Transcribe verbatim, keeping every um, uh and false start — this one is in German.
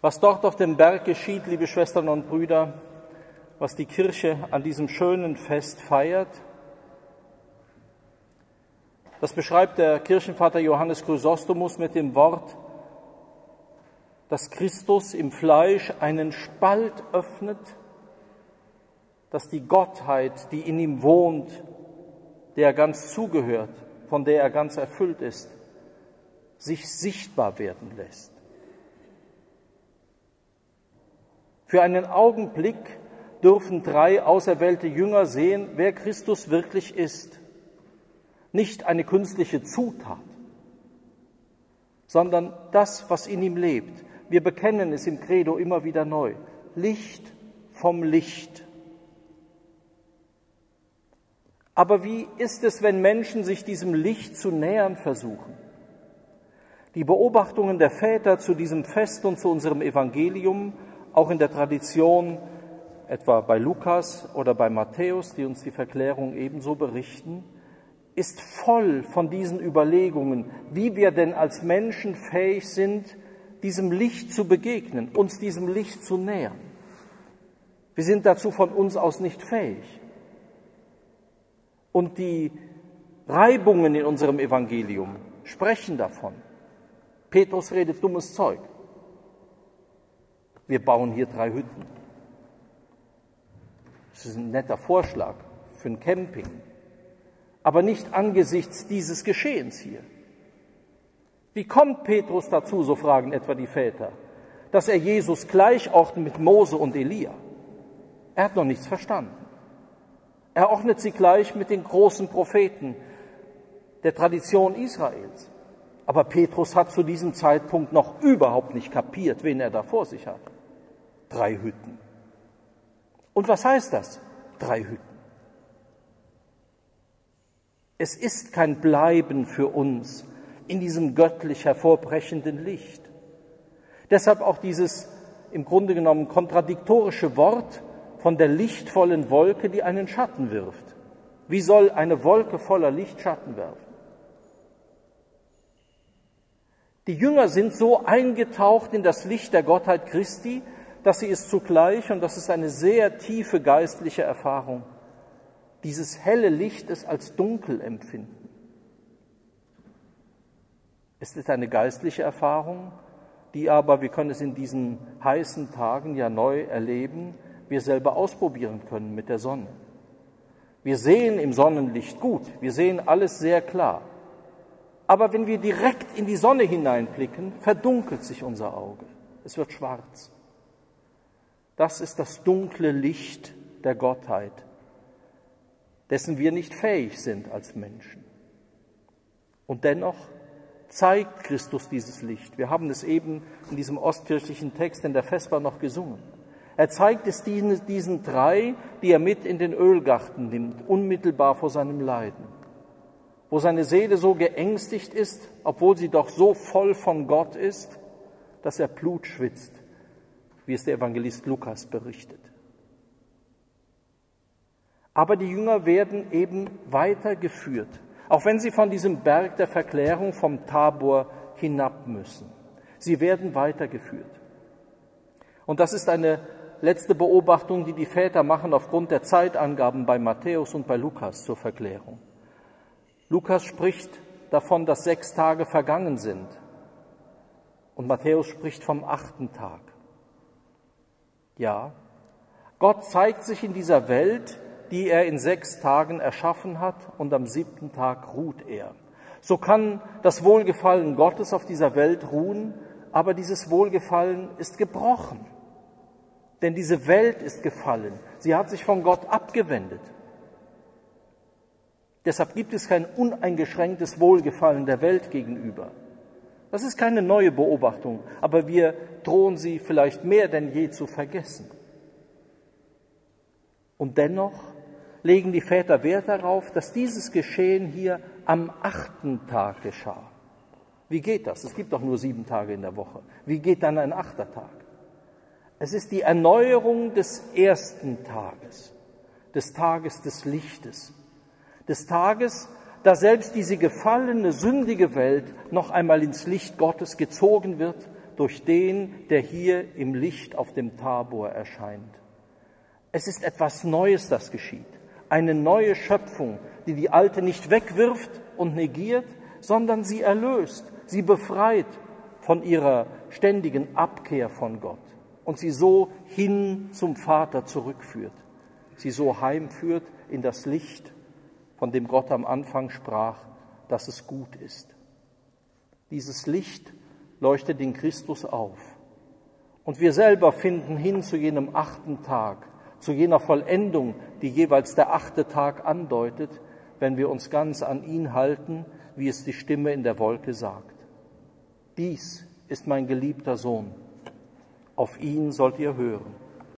Was dort auf dem Berg geschieht, liebe Schwestern und Brüder, was die Kirche an diesem schönen Fest feiert, das beschreibt der Kirchenvater Johannes Chrysostomus mit dem Wort, dass Christus im Fleisch einen Spalt öffnet, dass die Gottheit, die in ihm wohnt, der er ganz zugehört, von der er ganz erfüllt ist, sich sichtbar werden lässt. Für einen Augenblick dürfen drei auserwählte Jünger sehen, wer Christus wirklich ist. Nicht eine künstliche Zutat, sondern das, was in ihm lebt. Wir bekennen es im Credo immer wieder neu. Licht vom Licht. Aber wie ist es, wenn Menschen sich diesem Licht zu nähern versuchen? Die Beobachtungen der Väter zu diesem Fest und zu unserem Evangelium, auch in der Tradition, etwa bei Lukas oder bei Matthäus, die uns die Verklärung ebenso berichten, ist voll von diesen Überlegungen, wie wir denn als Menschen fähig sind, diesem Licht zu begegnen, uns diesem Licht zu nähern. Wir sind dazu von uns aus nicht fähig. Und die Reibungen in unserem Evangelium sprechen davon. Petrus redet dummes Zeug. Wir bauen hier drei Hütten. Das ist ein netter Vorschlag für ein Camping. Aber nicht angesichts dieses Geschehens hier. Wie kommt Petrus dazu, so fragen etwa die Väter, dass er Jesus gleichordnet mit Mose und Elia? Er hat noch nichts verstanden. Er ordnet sie gleich mit den großen Propheten der Tradition Israels. Aber Petrus hat zu diesem Zeitpunkt noch überhaupt nicht kapiert, wen er da vor sich hat. Drei Hütten. Und was heißt das? Drei Hütten. Es ist kein Bleiben für uns in diesem göttlich hervorbrechenden Licht. Deshalb auch dieses im Grunde genommen kontradiktorische Wort von der lichtvollen Wolke, die einen Schatten wirft. Wie soll eine Wolke voller Licht Schatten werfen? Die Jünger sind so eingetaucht in das Licht der Gottheit Christi, dass sie es zugleich, und das ist eine sehr tiefe geistliche Erfahrung, dieses helle Licht es als dunkel empfinden. Es ist eine geistliche Erfahrung, die aber, wir können es in diesen heißen Tagen ja neu erleben, wir selber ausprobieren können mit der Sonne. Wir sehen im Sonnenlicht gut, wir sehen alles sehr klar. Aber wenn wir direkt in die Sonne hineinblicken, verdunkelt sich unser Auge. Es wird schwarz. Das ist das dunkle Licht der Gottheit, dessen wir nicht fähig sind als Menschen. Und dennoch zeigt Christus dieses Licht. Wir haben es eben in diesem ostkirchlichen Text in der Vesper noch gesungen. Er zeigt es diesen, diesen drei, die er mit in den Ölgarten nimmt, unmittelbar vor seinem Leiden, wo seine Seele so geängstigt ist, obwohl sie doch so voll von Gott ist, dass er Blut schwitzt, wie es der Evangelist Lukas berichtet. Aber die Jünger werden eben weitergeführt, auch wenn sie von diesem Berg der Verklärung vom Tabor hinab müssen. Sie werden weitergeführt. Und das ist eine letzte Beobachtung, die die Väter machen aufgrund der Zeitangaben bei Matthäus und bei Lukas zur Verklärung. Lukas spricht davon, dass sechs Tage vergangen sind. Und Matthäus spricht vom achten Tag. Ja, Gott zeigt sich in dieser Welt, die er in sechs Tagen erschaffen hat, und am siebten Tag ruht er. So kann das Wohlgefallen Gottes auf dieser Welt ruhen, aber dieses Wohlgefallen ist gebrochen. Denn diese Welt ist gefallen. Sie hat sich von Gott abgewendet. Deshalb gibt es kein uneingeschränktes Wohlgefallen der Welt gegenüber. Das ist keine neue Beobachtung, aber wir drohen sie vielleicht mehr denn je zu vergessen. Und dennoch legen die Väter Wert darauf, dass dieses Geschehen hier am achten Tag geschah. Wie geht das? Es gibt doch nur sieben Tage in der Woche. Wie geht dann ein achter Tag? Es ist die Erneuerung des ersten Tages, des Tages des Lichtes, des Tages, da selbst diese gefallene, sündige Welt noch einmal ins Licht Gottes gezogen wird durch den, der hier im Licht auf dem Tabor erscheint. Es ist etwas Neues, das geschieht. Eine neue Schöpfung, die die alte nicht wegwirft und negiert, sondern sie erlöst, sie befreit von ihrer ständigen Abkehr von Gott und sie so hin zum Vater zurückführt, sie so heimführt in das Licht, von dem Gott am Anfang sprach, dass es gut ist. Dieses Licht leuchtet in Christus auf und wir selber finden hin zu jenem achten Tag, zu jener Vollendung, die jeweils der achte Tag andeutet, wenn wir uns ganz an ihn halten, wie es die Stimme in der Wolke sagt. Dies ist mein geliebter Sohn, auf ihn sollt ihr hören.